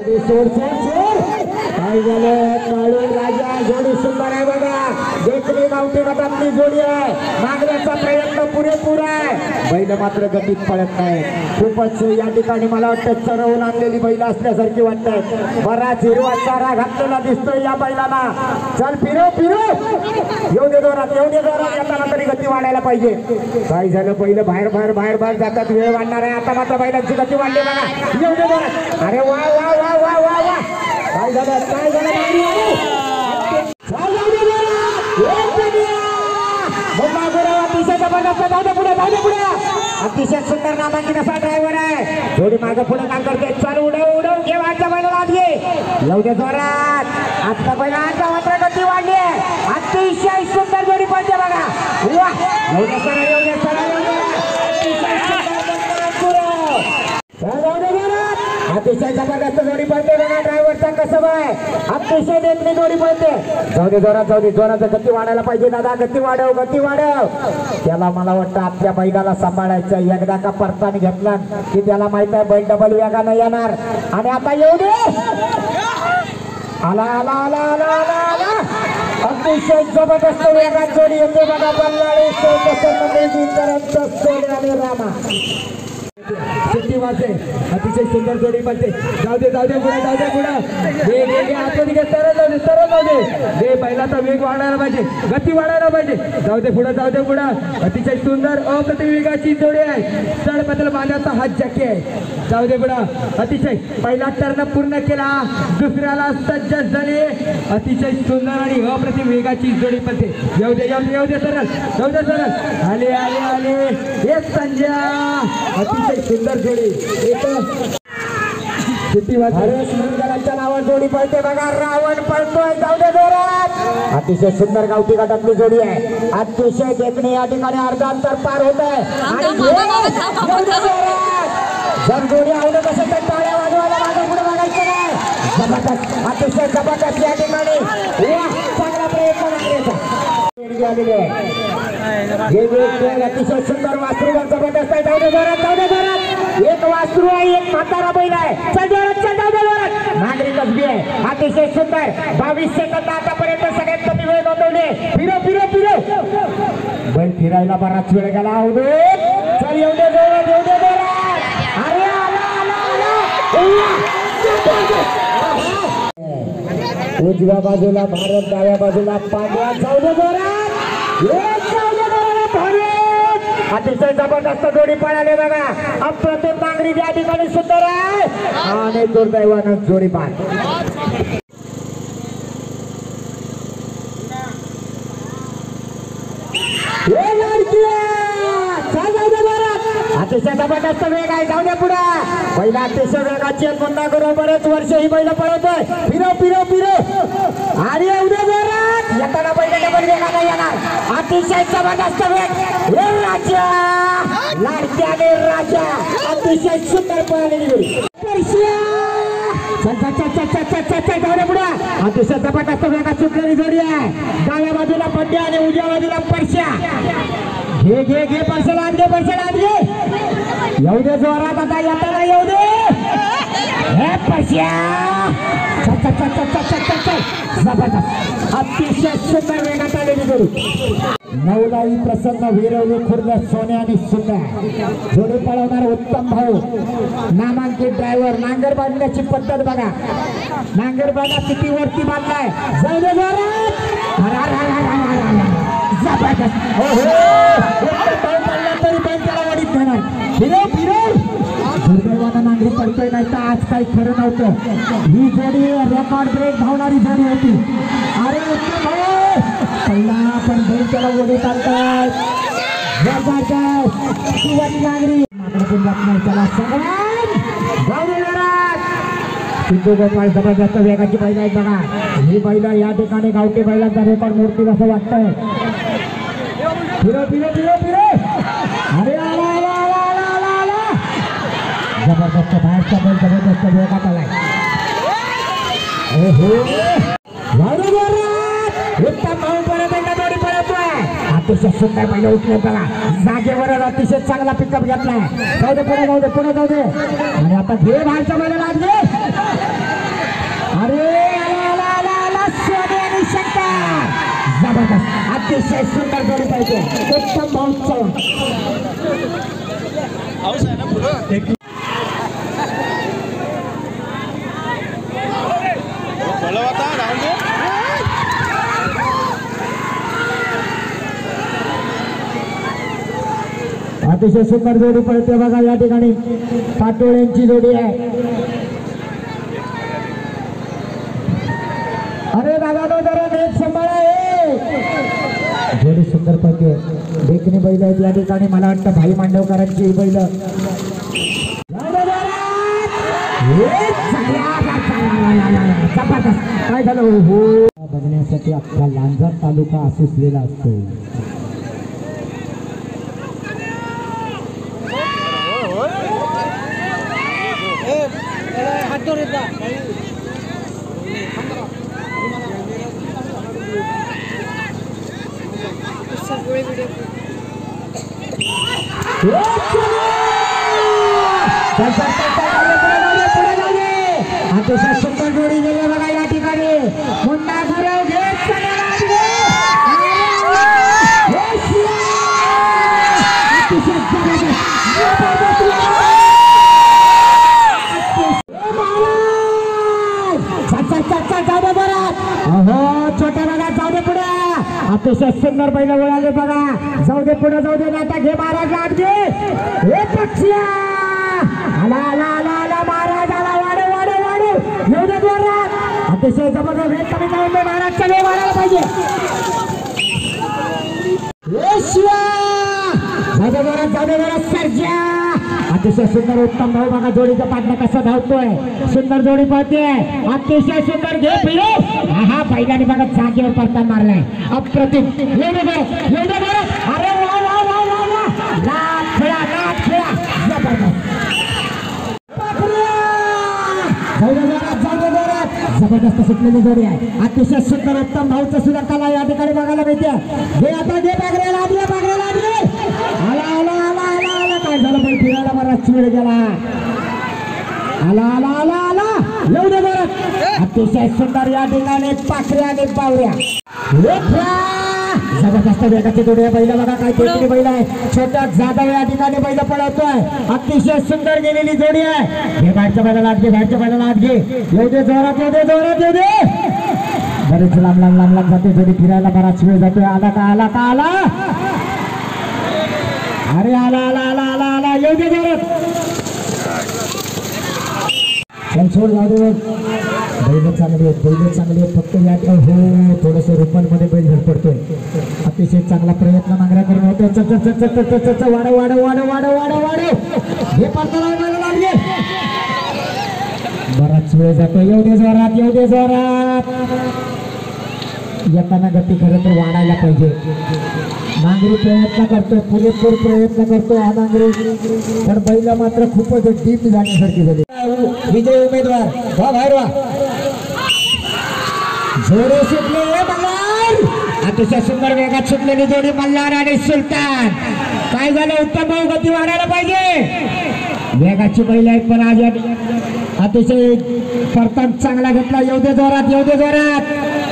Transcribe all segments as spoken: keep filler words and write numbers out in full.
सोड सोड सोड काय झालं काळू राजा जोडी सुंदर आहे बघा देखणी गावठी गटातली जोडी आहे मागण्याचा प्रयत्न पुरेपूर आहे बैल मात्र गतीत पळत नाही खूपच या ठिकाणी मला वाटतं चरवून आणलेली बैल असल्यासारखी वाटतात बराच हिरवा चारा घातलेला दिसतोय या बैलाला चल फिरो फिरो येऊ दे जोरात येऊ दे जोरात येताना तरी गती वाढायला पाहिजे काय झालं बैल बाहेर बाहेर बाहेर बाहेर जातात वेळ वाढणार आहे आता मात्र बैलांची गती वाढली बघा येऊ दे जोरात अरे वा वा वा वा वा वा काय झालं काय झालं अतिशय सुंदर नामांकित असा ड्रायव्हर आहे थोडी मागं पुढे काम करते चल उडव उडव घे वाटच्या बैलाला आत घे येऊ दे जोरात आता बैलांचा मात्र गती वाढली आहे अतिशय सुंदर जोडी पडते बघा वा येऊ दे सर येऊ दे सर येऊ दे अतिशय जबरदस्त जोडी पडते बघा ड्रायव्हरचा कसं आहे अतिशय देखणी जोडी पडते जाऊ दे जोरात जाऊ दे जोराचं गती वाढायला पाहिजे दादा गती वाढव गती वाढव त्याला मला वाटतं आपल्या बैलाला सांभाळायचं एकदा का परताने घेतला की त्याला माहित आहे बैल डबल वेगानं येणार आणि आता येऊ दे आला आला आला आला आला आला अतिशय जबरदस्त वेगात जोडी येते बघा बल्लाळी सोने आणि रामा सुट्टी वाजते अतिशय सुंदर जोडी पडते जाऊ दे जाऊ दे पुढे जाऊ दे पुढे वेग वेग आतमध्ये घे सरळ जाऊ दे सरळ जाऊ दे दे बैलाचा वेग वाढायला पाहिजे गती वाढायला पाहिजे जाऊ दे पुढे जाऊ दे पुढे अतिशय सुंदर अप्रतिम वेगाची जोडी आहे चढ बदल बांधाचा हात जॅकी आहे जाऊ दे पुढे अतिशय पहिला टर्न पूर्ण केला दुसऱ्याला सज्ज झाले अतिशय सुंदर आणि अप्रतिम वेगाची जोडी पडते येऊ दे येऊ दे येऊ दे सरळ येऊ दे सरळ आले आले आले एक संजय अतिशय सुंदर जोडी एक सुंदराच्या नावावर जोडी पळते बघा रावण पळतोय जाऊ दे जोरात अतिशय सुंदर गावठी गटातली जोडी आहे अतिशय देखणी या ठिकाणी अर्धा अंतर पार होत आहे जर जोडी आवडत असेल तर टाळ्या वाजवायला मागे पुढे बघायचं नाही जबरदस्त अतिशय जबरदस्त या ठिकाणी चांगला प्रयत्न करायचा आलेले आहे अतिशय सुंदर वासरू जबरदस्त आहे जाऊ दे जोरात जाऊ दे जोरात एक वासरू आहे एक म्हातारा बैल आहे चल जोरात चल जाऊ दे जोरात नागरिक कसबी आहे अतिशय सुंदर बावीस सेकंद आतापर्यंत सगळ्यात कमी वेळ नोंदवले फिरो फिरो फिरो बैल फिरायला बराच वेळ गेला होऊ दे चल येऊ दे जोरात येऊ दे जोरात अरे आला आला आला उजव्या बाजूला भारत डाव्या बाजूला पांड्या जाऊ दे जोरात अतिशय जबरदस्त जोडी पळाले बघा अप्रतिम नांगरी या ठिकाणी सुंदर आहे आणि दुर्दैवानं जोडी बाद अतिशय जबरदस्त वेग आहे जाऊ दे पुढे पहिला अतिशय वेगाची पुन्हा करू बरेच वर्ष ही बैल पळवतोय फिरो फिरो फिरो आणि उद्या जोरात येताना बैल डबल वेगाने येणार अतिशय जबरदस्त वेग राजा लाडक्याने राजा अतिशय सुंदर पळालेली अतिशय जबरदस्त वेगात सुटलेली जोडी आहे डाव्या बाजूला पड्या आणि उजव्या बाजूला परश्या घे घे घे परश्याला आत घे परश्याला आत घे येऊ दे जोरात आता येताना येऊ दे हे परश्या जबरदस्त अतिशय सुंदर वेगात आलेली जोडी नवलाई प्रसन्न वीरवली खुर्द सोन्या आणि सुन्या जोडी पळवणार उत्तम भाऊ नामांकित ड्रायव्हर नांगर बांधण्याची पद्धत बघा नांगर बांधा किती वरती बांधलाय जाऊ दे जोरात जबरदस्त तरी पण त्याला वडीत घेणार फिरो फिरो दुर्दैवानं नांगरी पडतोय नाही तर आज काही खरं नव्हतं ही जोडी रेकॉर्ड ब्रेक धावणारी जोडी होती अरे उत्तम भाऊ पहिला पण बैल त्याला वडीत आणतात जबरदस्त शिवाजी नांगरी मात्र जात नाही त्याला सिद्धू गोपाळ जबरदस्त वेगाची बैल आहेत बघा ही बैल या ठिकाणी गावठी बैलांचा रेकॉर्ड मोडतील असं वाटतंय फिरो फिरो फिरो फिरो अरे आला आला आला आला आला आला जबरदस्त बाहेरचा बैल जबरदस्त वेगात आलाय उत्तम भाऊ परत एकदा जोडी पळतोय अतिशय सुंदर बैल उठले बघा जागेवर अतिशय चांगला पिकअप घेतलाय जाऊ दे पुढे जाऊ दे पुढे जाऊ दे आणि आता घे बाहेरच्या बैलाला आत घे अतिशय सुंदर जोडी पाहिजे उत्तम भाऊ अतिशय सुंदर जोडी पळते बघा या ठिकाणी पाटोळ्यांची जोडी आहे। अरे दादा तो जरा नेट सांभाळा जोडी सुंदर पळते देखणी बैल आहेत या ठिकाणी मला वाटतं भाई मांडवकरांची बैल काय झालं हो बघण्यासाठी अख्खा लांजा तालुका आसुसलेला असतो। अतिशय सुंदर जोडी गेली बघा या ठिकाणी मुन्ना गुरव घेत छोट्या बघा जाऊ दे पुढे अतिशय सुंदर पहिलं वळाले बघा जाऊ दे पुढे जाऊ दे नाटा घे महाराज लाट घे हे पक्षिया आला आला आला आला महाराज आला वाढे वाढे वाढे येऊ दे जोरात अतिशय जबरदस्त वेग कमी जाऊन दे महाराजचा वेग वाढायला पाहिजे जाऊ दे जोरात जाऊ दे जोरात सर्जा अतिशय सुंदर उत्तम भाऊ बघा जोडीचा पाठला कसा धावतोय सुंदर जोडी पळते अतिशय सुंदर घे फिरो हा पहिल्याने बघा जागेवर पडता मारलाय अप्रतिम एवढे बरं एवढे बरं अरे वा वा वा वा वा लाट खेळा लाट खेळा जबरदस्त जबरदस्त सुटलेली जोडी आहे अतिशय सुंदर उत्तम भाऊचं सुद्धा कला या ठिकाणी बघायला मिळते घे आता घे बागरेला आदले बागरेला आदले आला आला आला आला आला काय झालं पण फिरायला बराच वेळ गेला आला आला आला आला एवढे बरं अतिशय सुंदर या ठिकाणी पाखऱ्या आणि बावऱ्या जबरदस्त वेगाची जोडी आहे बैल बघा काय देखणी बैल आहे छोट्या जाधव या ठिकाणी बैल पळवतोय अतिशय सुंदर गेलेली जोडी आहे घे बाहेरच्या बैलाला आत घे बाहेरच्या बैलाला आत घे येऊ दे जोरात येऊ दे जोरात येऊ दे बरेच लांब लांब लांब लांब जाते जोडी फिरायला बराच वेळ जातोय आला का आला का आला अरे आला आला आला आला आला येऊ दे जोरात सोड जाऊ दे बैल चांगली आहेत बैल चांगली आहेत फक्त या हो थोडस रुपयांमध्ये बैल धडपडतोय अतिशय चांगला प्रयत्न नांगऱ्या करून होतोय वाढ वाढ वाढ वाढ वाढ वाढ हे पाडताना लागले बराच वेळ जातो येऊ दे जोरात येऊ दे जोरात येताना गती खरं तर वाढायला पाहिजे नांगरी प्रयत्न करतो पुरेपूर प्रयत्न करतो हा नांगरी पण बैला मात्र खूपच डीप जाण्यासारखी झाली विजय उमेदवार वा बाहेर वा जोडे सुटले मल्हार अतिशय सुंदर वेगात सुटलेली जोडी मल्हार आणि सुलतान काय झालं उत्तम भाऊ गती वाढायला पाहिजे वेगाची बैल आहेत पण आज अतिशय परतन चांगला घेतला येऊ दे जोरात येऊ दे जोरात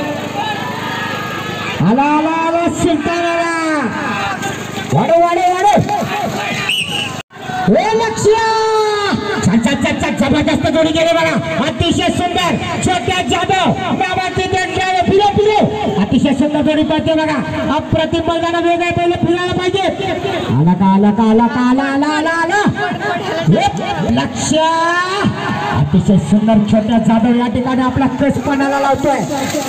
आला आला आला सुलतान आला वाढो वाढो वाढो हे लक्ष्य जबरदस्त जोडी गेले बघा अतिशय सुंदर छोट्या जाधव फिरो फिरो अतिशय सुंदर जोडी पळते बघा अप्रतिम बैलाला वेग आहे पहिले फिरायला पाहिजे आला का आला का आला का आला आला आला आला लक्ष अतिशय सुंदर छोट्या जाधव या ठिकाणी आपला कसपणाला लावतोय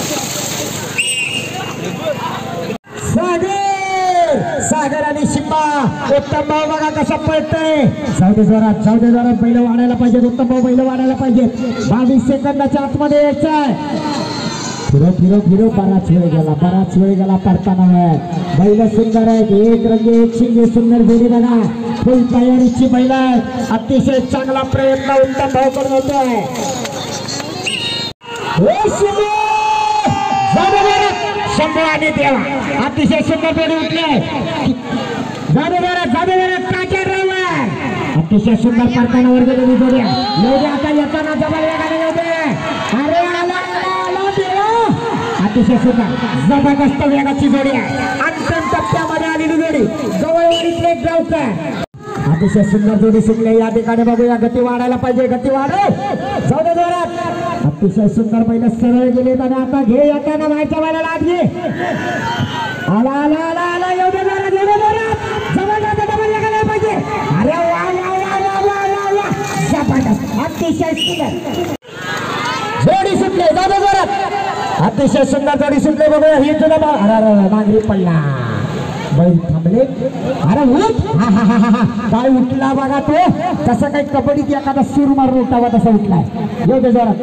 सागर आणि शिंबा उत्तम भाऊ बघा कसा पळतोय जाऊ दे जोरात जाऊ दे जोरात बैल वाढायला पाहिजे उत्तम भाऊ बैल वाढायला पाहिजे बावीस सेकंदाच्या आतमध्ये यायचंय फिरो फिरो फिरो बराच वेळ गेला बराच वेळ गेला पडताना बैल सुंदर आहेत एक रंगी एक शिंगे सुंदर जोडी बघा फुल तयारीची बैल आहेत अतिशय चांगला प्रयत्न उत्तम भाऊ करून होतोय शंभू आणि देवा अतिशय सुंदर जोडी उठले जादू बरं जादू बरं काच्या ड्रायव्हर अतिशय सुंदर पडताना वर गेलेली जोडी येऊ दे आता येताना जबल वेगाने येऊ दे अरे आला आला आला देवा अतिशय सुंदर जबरदस्त वेगाची जोडी आहे अंतिम टप्प्यामध्ये आलेली जोडी जवळवडीतले गावकर अतिशय सुंदर जोडी सुटली या ठिकाणी बघूया गती वाढायला पाहिजे गती वाढव जाऊ दे जोरात अतिशय सुंदर पहिले सरळ गेले आणि आता घे एकानं व्हायच्या वेळेला लाभ घे आला आला आला आला एवढे जोरात एवढे जोरात जबरदस्त डबल लागायला पाहिजे अरे वा वा वा वा वा वा वा जबरदस्त अतिशय सुंदर जोडी सुटली जाऊ दे जोरात अतिशय सुंदर जोडी सुटली बघूया ही तुला अरे नांगरी पडला बैल थांबले अरे उठ हा हा हा हा काय उठला बघा तो तसं काही कबड्डीत एखादा सूर मारून उठावा तसा उठलाय एवढे जोरात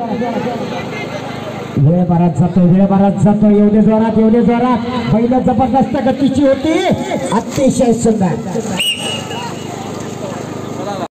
वेळ बराच जातो वेळ बराच जातो एवढे जोरात एवढे जोरात बैल जबरदस्त गतीची होती अतिशय सुंदर